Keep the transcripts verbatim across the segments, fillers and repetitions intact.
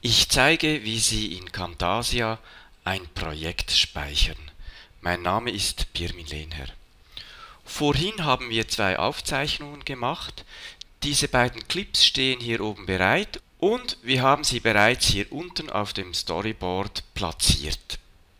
Ich zeige, wie Sie in Camtasia ein Projekt speichern. Mein Name ist Pirmin Lehnherr. Vorhin haben wir zwei Aufzeichnungen gemacht. Diese beiden Clips stehen hier oben bereit und wir haben sie bereits hier unten auf dem Storyboard platziert.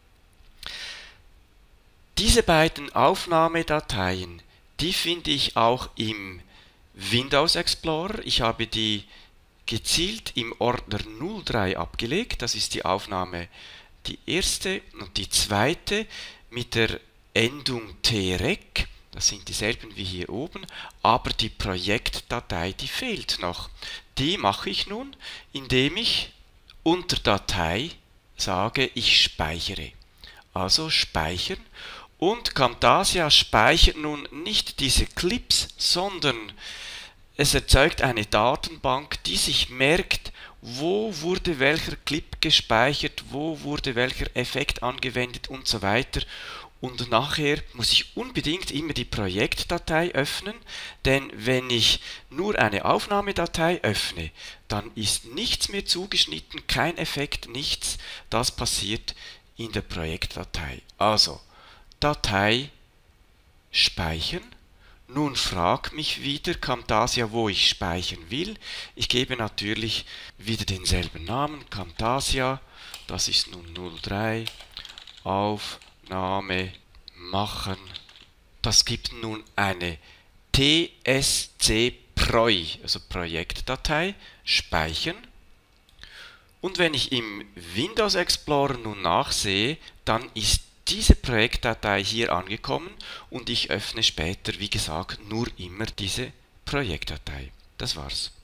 Diese beiden Aufnahmedateien, die finde ich auch im Windows Explorer. Ich habe die gezielt im Ordner null drei abgelegt. Das ist die Aufnahme, die erste, und die zweite mit der Endung trec. Das sind dieselben wie hier oben, aber die Projektdatei, die fehlt noch. Die mache ich nun, indem ich unter Datei sage, ich speichere. Also speichern. Und Camtasia speichert nun nicht diese Clips, sondern es erzeugt eine Datenbank, die sich merkt, wo wurde welcher Clip gespeichert, wo wurde welcher Effekt angewendet und so weiter. Und nachher muss ich unbedingt immer die Projektdatei öffnen, denn wenn ich nur eine Aufnahmedatei öffne, dann ist nichts mehr zugeschnitten, kein Effekt, nichts. Das passiert in der Projektdatei. Also, Datei speichern. Nun fragt mich wieder Camtasia, wo ich speichern will. Ich gebe natürlich wieder denselben Namen, Camtasia. Das ist nun null drei. Aufnahme machen. Das gibt nun eine tscproj, also Projektdatei, speichern. Und wenn ich im Windows Explorer nun nachsehe, dann ist diese Projektdatei hier angekommen und ich öffne später, wie gesagt, nur immer diese Projektdatei. Das war's.